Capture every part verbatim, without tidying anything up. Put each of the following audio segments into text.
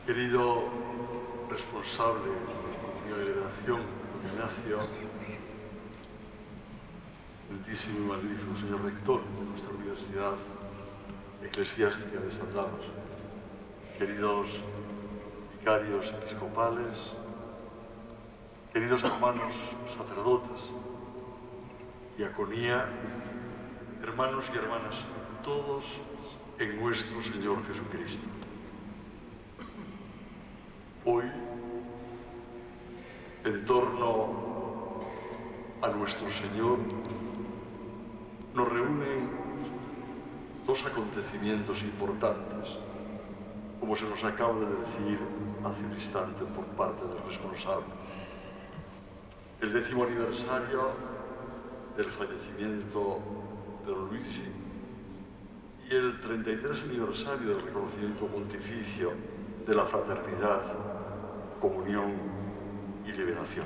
Querido responsable de la Comunidad de Liberación, don Ignacio, excelentísimo y magnífico señor rector de nuestra Universidad Eclesiástica de San Damas, queridos vicarios episcopales, queridos hermanos sacerdotes, diaconía, hermanos y hermanas, todos en nuestro Señor Jesucristo. Hoy, en torno a nuestro Señor, nos reúnen dos acontecimientos importantes, como se nos acaba de decir hace un instante por parte del responsable. El décimo aniversario del fallecimiento de don Luigi y el treinta y tres aniversario del reconocimiento pontificio de la fraternidad, comunión y liberación.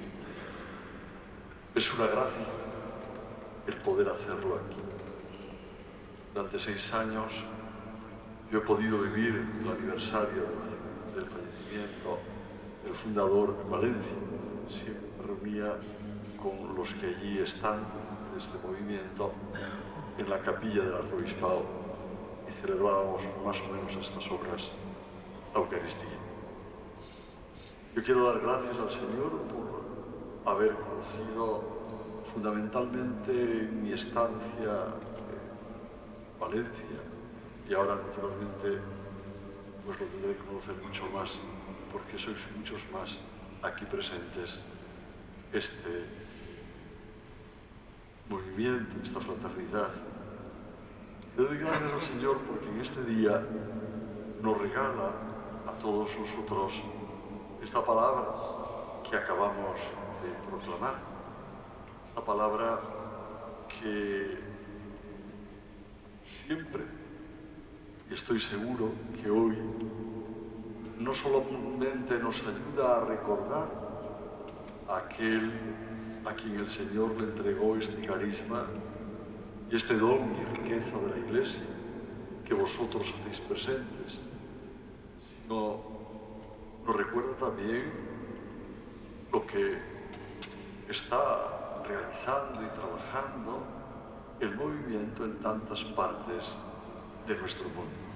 Es una gracia el poder hacerlo aquí. Durante seis años yo he podido vivir el aniversario del fallecimiento del fundador en Valencia. Siempre me reunía con los que allí están de este movimiento en la capilla del arzobispado y celebrábamos más o menos estas obras la Eucaristía. Yo quiero dar gracias al Señor por haber conocido fundamentalmente en mi estancia en Valencia, y ahora naturalmente pues lo tendré que conocer mucho más porque sois muchos más aquí presentes, este movimiento, esta fraternidad. Le doy gracias al Señor porque en este día nos regala a todos nosotros esta palabra que acabamos de proclamar, esta palabra que siempre, y estoy seguro que hoy, no solamente nos ayuda a recordar a aquel a quien el Señor le entregó este carisma y este don y riqueza de la Iglesia que vosotros hacéis presentes, sino nos recuerda también lo que está realizando y trabajando el movimiento en tantas partes de nuestro mundo.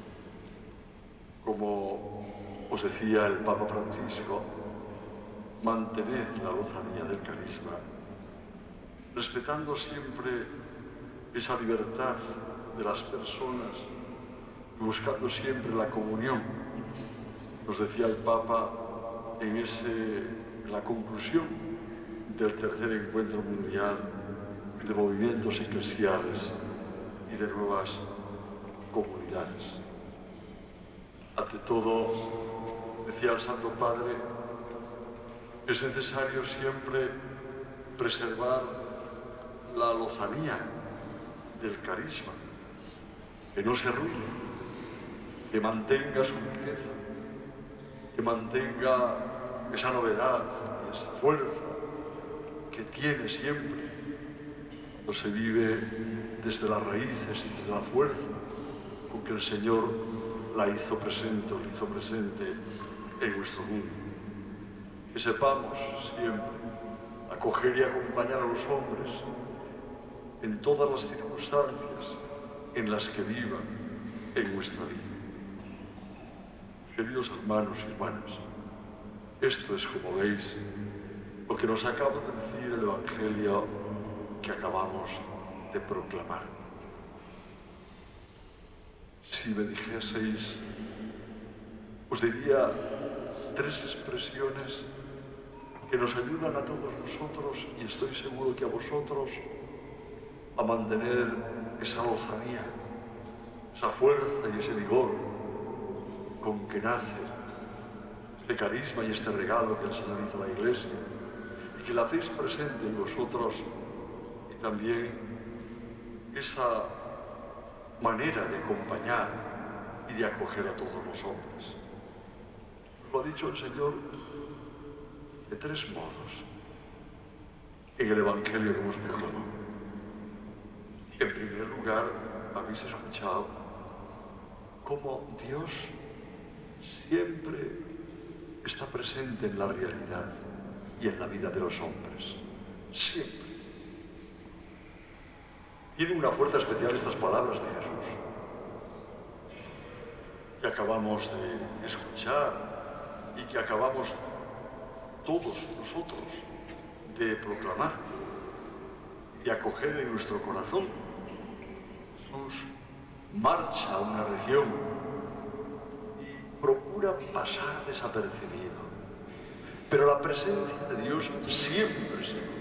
Como os decía el Papa Francisco, mantened la lozanía del carisma, respetando siempre esa libertad de las personas y buscando siempre la comunión. Nos decía el Papa en, ese, en la conclusión del tercer encuentro mundial de movimientos eclesiales y de nuevas comunidades. Ante todo, decía el Santo Padre, es necesario siempre preservar la lozanía del carisma, que no se arruine, que mantenga su riqueza, que mantenga esa novedad y esa fuerza que tiene siempre cuando se vive desde las raíces y desde la fuerza con que el Señor la hizo presente, la hizo presente en nuestro mundo. Que sepamos siempre acoger y acompañar a los hombres en todas las circunstancias en las que vivan en nuestra vida. Queridos hermanos y hermanas, esto es, como veis, lo que nos acaba de decir el Evangelio que acabamos de proclamar. Si me dijeseis, os diría tres expresiones que nos ayudan a todos nosotros, y estoy seguro que a vosotros, a mantener esa lozanía, esa fuerza y ese vigor con que nace este carisma y este regalo que el Señor hizo a la Iglesia, y que la hacéis presente en vosotros, y también esa manera de acompañar y de acoger a todos los hombres. Os lo ha dicho el Señor de tres modos en el Evangelio que hemos proclamado. En primer lugar, habéis escuchado cómo Dios siempre está presente en la realidad y en la vida de los hombres. Siempre. Tienen una fuerza especial estas palabras de Jesús que acabamos de escuchar y que acabamos todos nosotros de proclamar y acoger en nuestro corazón. Jesús marcha a una región y procura pasar desapercibido, pero la presencia de Dios siempre se nota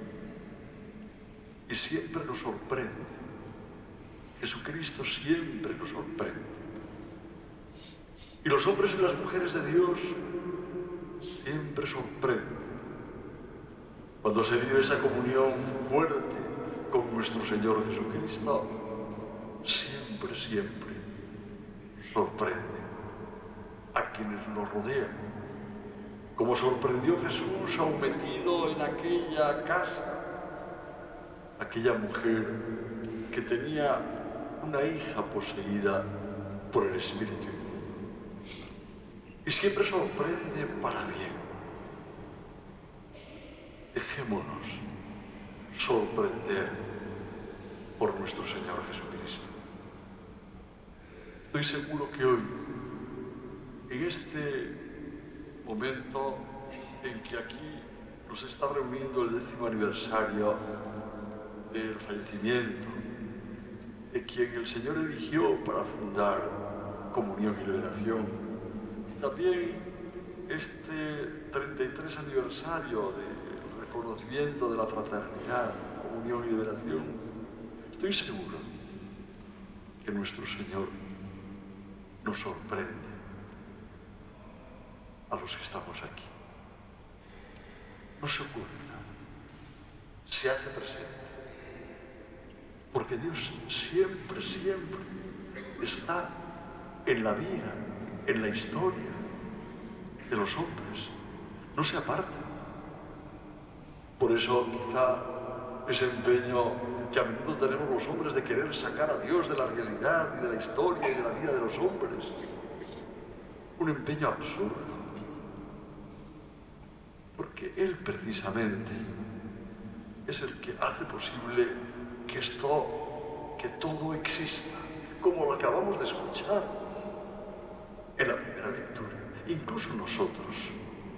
y siempre nos sorprende. Jesucristo siempre nos sorprende. Y los hombres y las mujeres de Dios siempre sorprenden cuando se vive esa comunión fuerte con nuestro Señor Jesucristo. Siempre, siempre sorprende a quienes nos rodean, como sorprendió Jesús aún metido en aquella casa, aquella mujer que tenía una hija poseída por el Espíritu inmundo. Y siempre sorprende para bien. Dejémonos sorprender por nuestro Señor Jesucristo. Estoy seguro que hoy, en este momento en que aquí nos está reuniendo el décimo aniversario del fallecimiento de quien el Señor eligió para fundar Comunión y Liberación, también este treinta y tres aniversario del reconocimiento de la fraternidad, comunión y liberación, estoy seguro que nuestro Señor nos sorprende a los que estamos aquí. No se oculta, se hace presente, porque Dios siempre, siempre está en la vida, en la historia de los hombres, no se aparta. Por eso quizá ese empeño que a menudo tenemos los hombres de querer sacar a Dios de la realidad y de la historia y de la vida de los hombres, un empeño absurdo, porque Él precisamente es el que hace posible que esto, que todo exista, como lo acabamos de escuchar en la primera lectura. Incluso nosotros.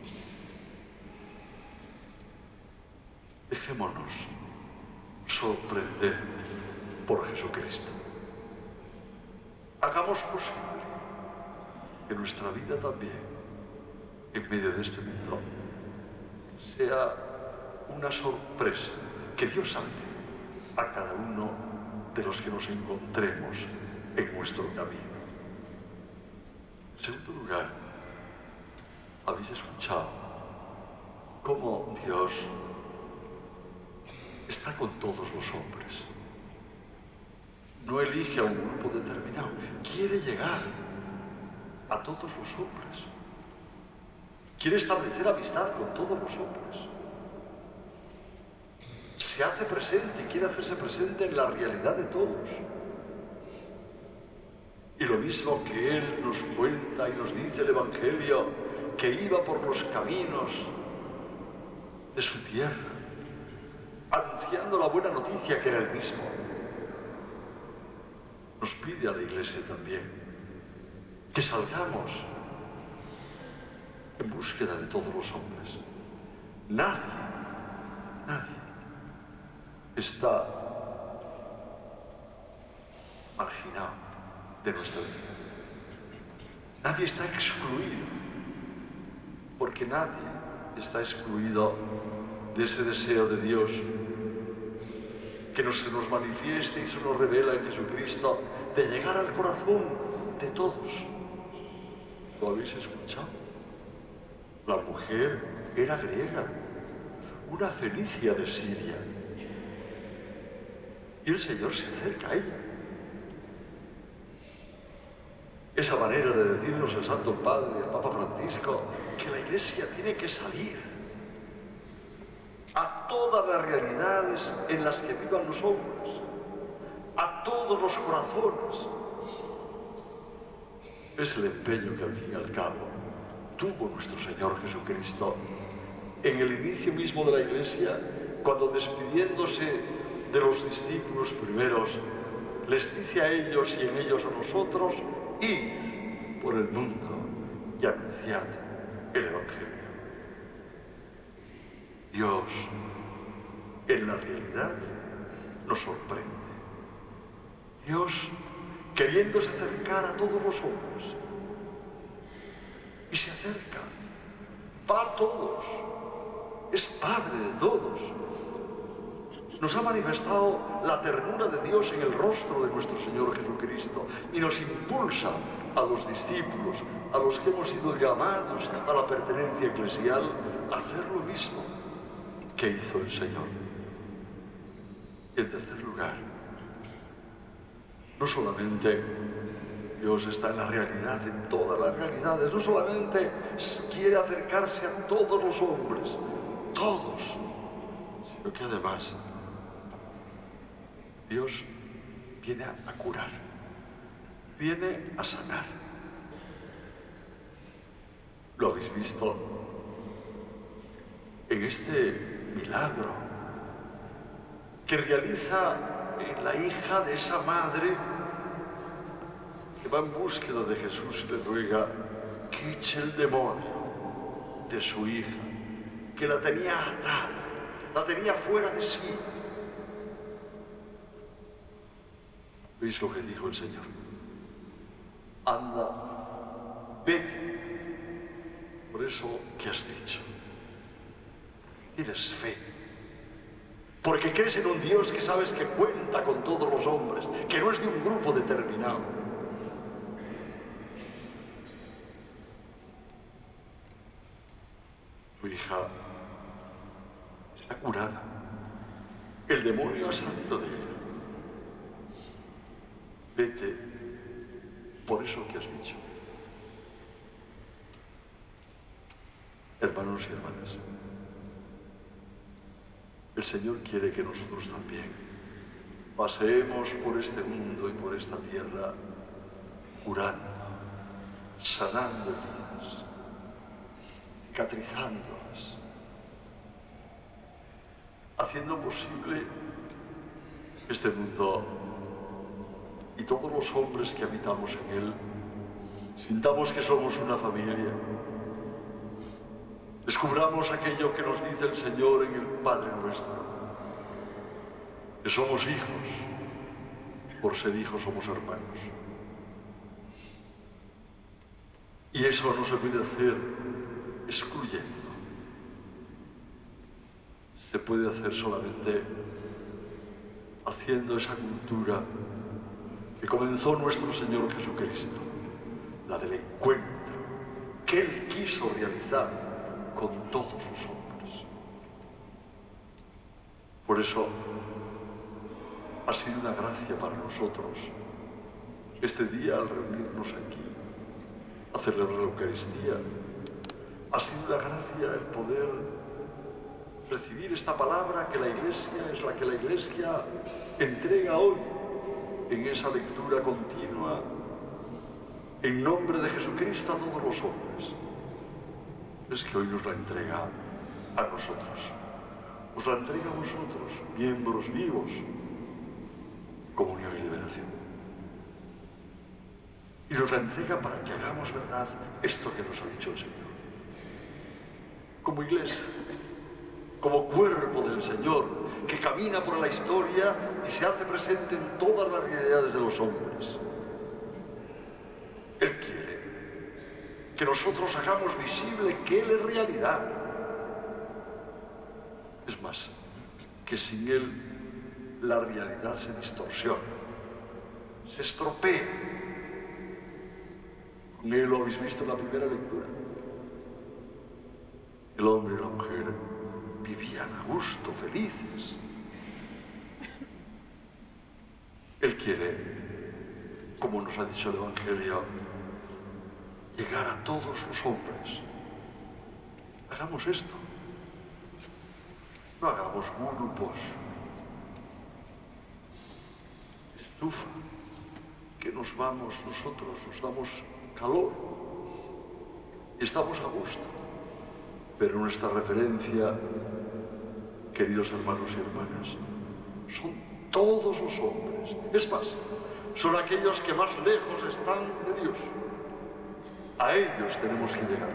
Dejémonos sorprender por Jesucristo. Hagamos posible que nuestra vida también, en medio de este mundo, sea una sorpresa que Dios hace a cada uno de los que nos encontremos en nuestro camino. En segundo lugar, habéis escuchado cómo Dios está con todos los hombres. No elige a un grupo determinado, quiere llegar a todos los hombres. Quiere establecer amistad con todos los hombres. Se hace presente, quiere hacerse presente en la realidad de todos. Y lo mismo que Él nos cuenta y nos dice el Evangelio, que iba por los caminos de su tierra, anunciando la buena noticia que era Él mismo, nos pide a la Iglesia también que salgamos en búsqueda de todos los hombres. Nadie, nadie está marginado de nuestra vida. Nadie está excluido, porque nadie está excluido de ese deseo de Dios que nos, se nos manifiesta y se nos revela en Jesucristo, de llegar al corazón de todos. ¿Lo habéis escuchado? La mujer era griega, una fenicia de Siria, y el Señor se acerca a ella. Esa manera de decirnos el Santo Padre, el Papa Francisco, que la Iglesia tiene que salir a todas las realidades en las que vivan los hombres, a todos los corazones. es el empeño que al fin y al cabo tuvo nuestro Señor Jesucristo en el inicio mismo de la Iglesia, cuando despidiéndose de los discípulos primeros, les dice a ellos y en ellos a nosotros: id por el mundo y anunciad el Evangelio. Dios, en la realidad, nos sorprende. Dios, queriéndose acercar a todos los hombres, y se acerca, va a todos, es Padre de todos. Nos ha manifestado la ternura de Dios en el rostro de nuestro Señor Jesucristo y nos impulsa a los discípulos, a los que hemos sido llamados a la pertenencia eclesial, a hacer lo mismo que hizo el Señor. Y en tercer lugar, no solamente Dios está en la realidad, en todas las realidades, no solamente quiere acercarse a todos los hombres, todos, sino que además Dios viene a curar, viene a sanar. Lo habéis visto en este milagro que realiza en la hija de esa madre que va en búsqueda de Jesús y le ruega que eche el demonio de su hija, que la tenía atada, la tenía fuera de sí. ¿Veis lo que dijo el Señor? Anda, vete, por eso que has dicho. Tienes fe, porque crees en un Dios que sabes que cuenta con todos los hombres, que no es de un grupo determinado. Tu hija está curada, el demonio ha salido de ella. Vete, por eso que has dicho. Hermanos y hermanas, el Señor quiere que nosotros también paseemos por este mundo y por esta tierra curando, sanando heridas, cicatrizándolas, haciendo posible este mundo y todos los hombres que habitamos en él sintamos que somos una familia. Descubramos aquello que nos dice el Señor en el Padre Nuestro, que somos hijos, por ser hijos somos hermanos. Y eso no se puede hacer excluyendo, se puede hacer solamente haciendo esa cultura que comenzó nuestro Señor Jesucristo, la del encuentro que Él quiso realizar con todos los hombres. Por eso ha sido una gracia para nosotros este día al reunirnos aquí a celebrar la Eucaristía. Ha sido una gracia el poder recibir esta palabra que la Iglesia es la que la Iglesia entrega hoy en esa lectura continua en nombre de Jesucristo a todos los hombres. Es que hoy nos la entrega a nosotros, nos la entrega a vosotros, miembros vivos, comunión y liberación. Y nos la entrega para que hagamos verdad esto que nos ha dicho el Señor. Como Iglesia, como cuerpo del Señor, que camina por la historia y se hace presente en todas las realidades de los hombres. Él quiere que nosotros hagamos visible que Él es realidad. Es más, que sin Él la realidad se distorsiona, se estropea. Con Él lo habéis visto en la primera lectura. El hombre y la mujer vivían a gusto, felices. Él quiere, como nos ha dicho el Evangelio, llegar a todos los hombres. Hagamos esto. No hagamos grupos. Estufa, que nos vamos nosotros, nos damos calor y estamos a gusto. Pero nuestra referencia, queridos hermanos y hermanas, son todos los hombres. Es más, son aquellos que más lejos están de Dios. A ellos tenemos que llegar.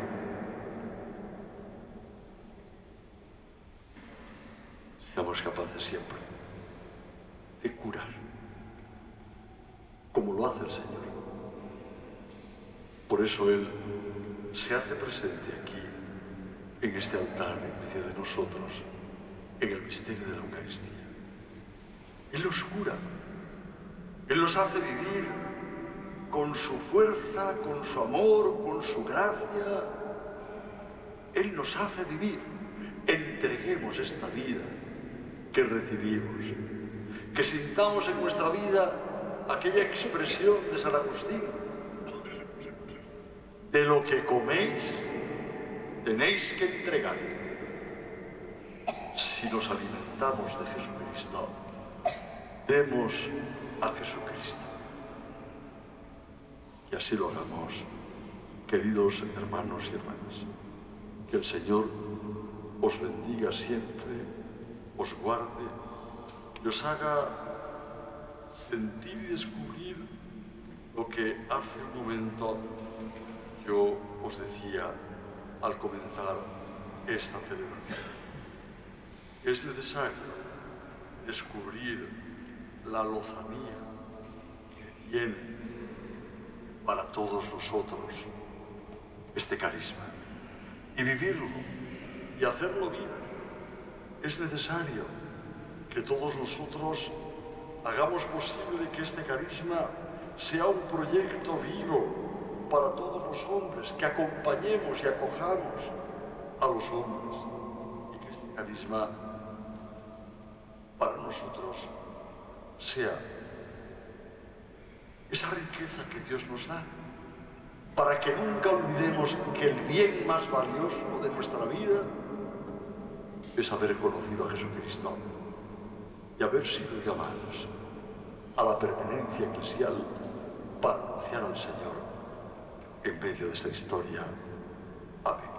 Seamos capaces siempre de curar, como lo hace el Señor. Por eso Él se hace presente aquí, en este altar, en medio de nosotros, en el misterio de la Eucaristía. Él los cura, Él los hace vivir con su fuerza, con su amor, con su gracia. Él nos hace vivir. Entreguemos esta vida que recibimos, que sintamos en nuestra vida aquella expresión de San Agustín: de lo que coméis tenéis que entregar. Si nos alimentamos de Jesucristo, demos a Jesucristo. Y así lo hagamos, queridos hermanos y hermanas. Que el Señor os bendiga siempre, os guarde y os haga sentir y descubrir lo que hace un momento yo os decía al comenzar esta celebración. Es necesario descubrir la lozanía que tiene para todos nosotros este carisma y vivirlo y hacerlo vida. Es necesario que todos nosotros hagamos posible que este carisma sea un proyecto vivo para todos los hombres, que acompañemos y acojamos a los hombres y que este carisma para nosotros sea esa riqueza que Dios nos da, para que nunca olvidemos que el bien más valioso de nuestra vida es haber conocido a Jesucristo y haber sido llamados a la pertenencia eclesial para anunciar al Señor en medio de esta historia. Amén.